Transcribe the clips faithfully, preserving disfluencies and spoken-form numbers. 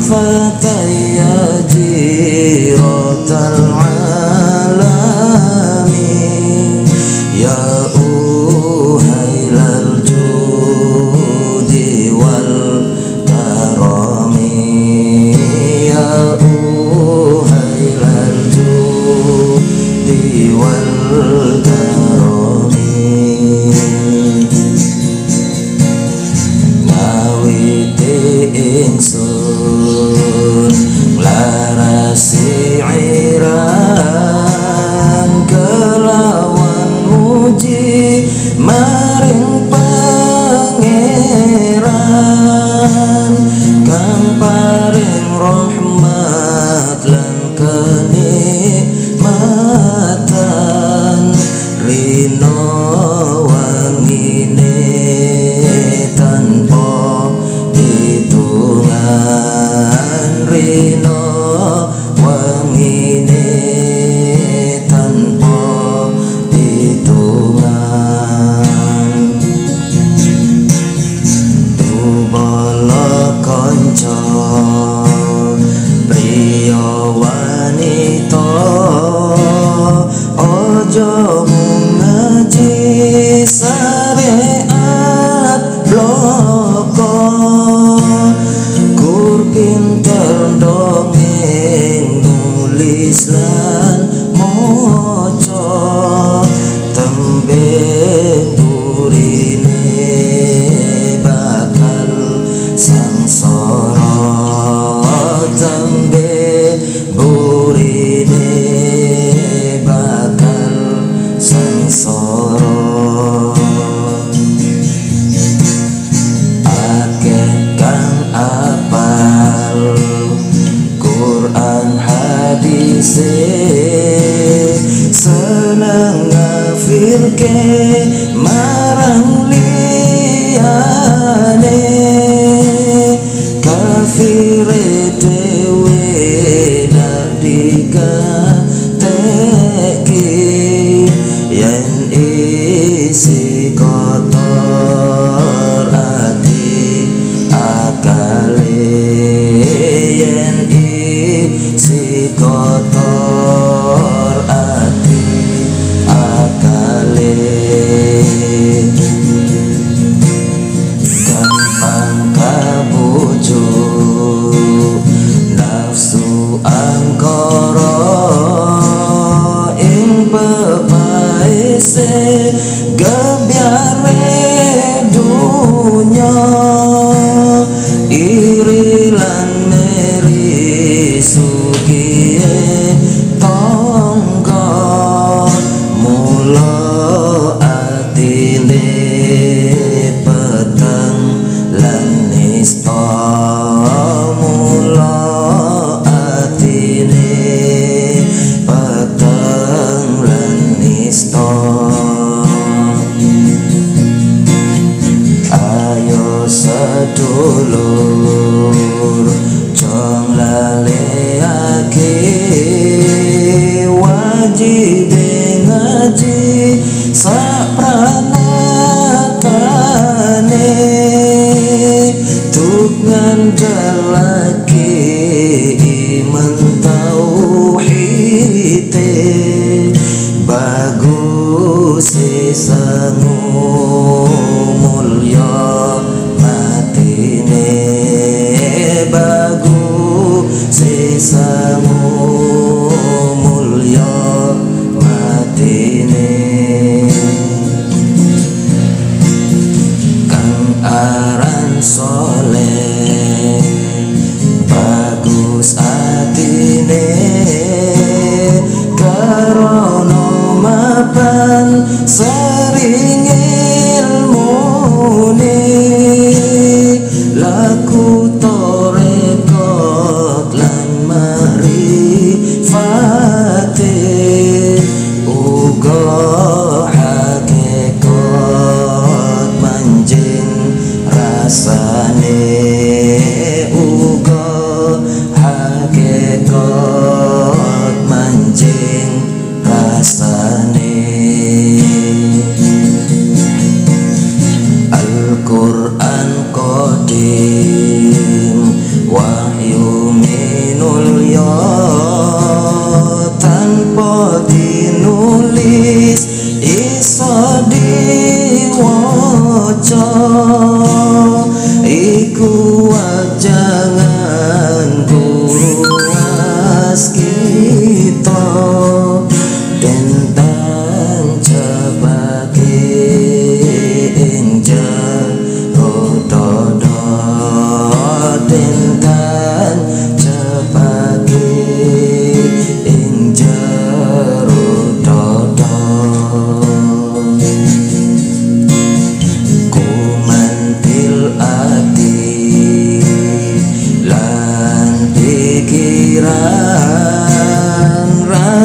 fataya jiratal alami ya uhailal judi wal karami ya uhailal judi wal karami ngawiti ingsun nglarasi iran kelawan muji maring pangeran kang paring rahmat lan kenikmatan rino wangine tanpa hitungan rino wangine tanpa hitungan tubala kanca priya wanita ojo mung ngaji syariat bloko kur pinter dongeng nulis lan moco tembe burine bakal sangsara tembe burine bakal sangsara akeh kang apal Quran hadis seneng ngafirke marang liyane kafire dewe dak dikateki yen isi kotor ati akale yen isi kotor ati akale gampang kabujuk nafsu angkara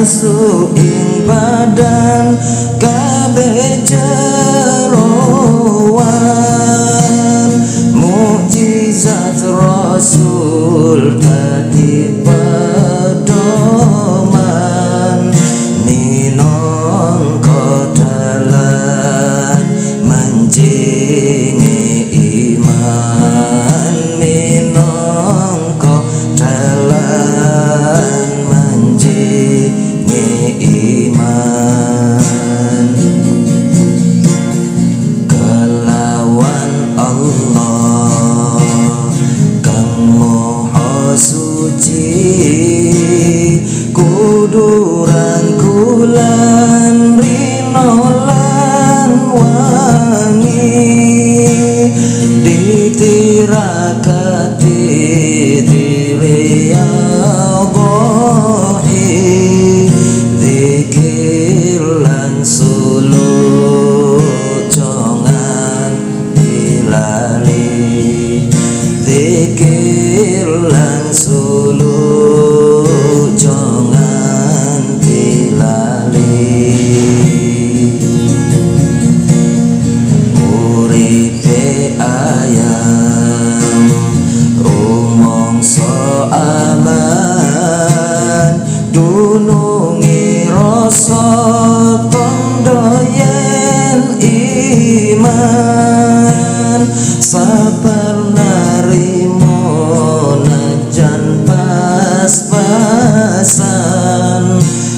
nafsu ing badan kabeh jeroan mukjizat Rasul dadi pedoman minangka dalan manjinge iman minangka dalan manjinge iman kelawan Allah kang maha suci kuduran kulan rino lan wangi ditirakati diriyadhahi zikir lan suluk jangan dilali zikir lan suluk jangan dilali uripe ayam rumangsa aman dunungi rasa tandha yen iman sabar narimo najan pas-pasan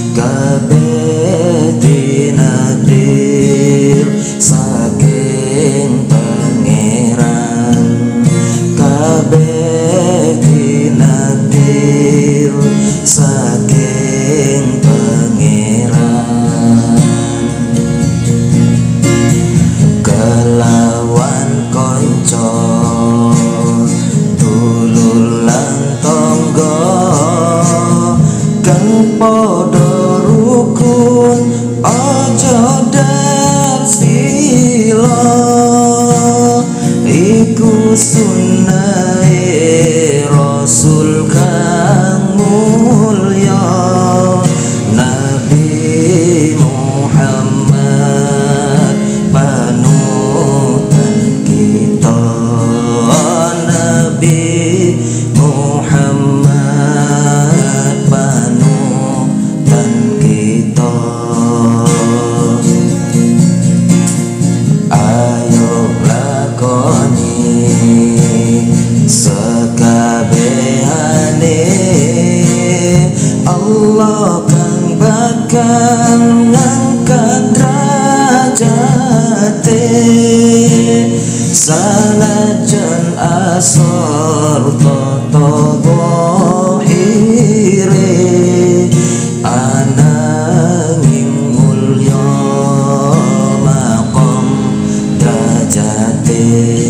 kabeh dinadir saking pangeran kabeh dinadir saking pangeran kelawan konco dulur lan tangga kang padha rukun aja darsila iku sunnahe Rasul kang mulya Nabi Muhammad panutan kita Nabi Muhammad panutan kita ayo lakoni sekabehane Allah kang bakal ngangkat derajate sanajan asor toto bohire ananging mulya maqam derajate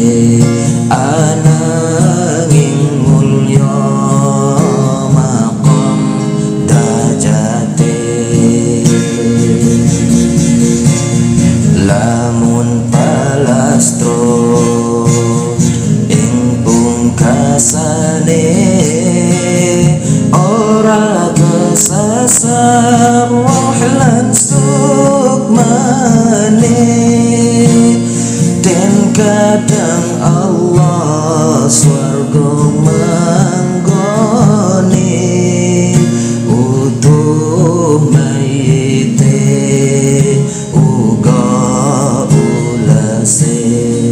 ananging mulya maqam derajate lamun palastro ing pungkasane ora kesasar roh lan sukmane den kadang Allah swarga manggone utuh mayite uga ulase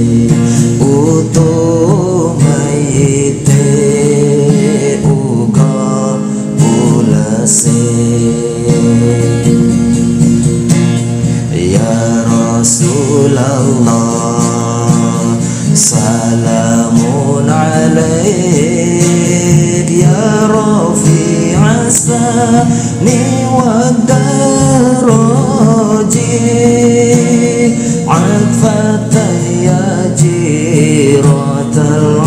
utuh mayite uga ulase ya Rasulullah salamun alaik ya rafi'a sani wa daraji atfatah ya jiratal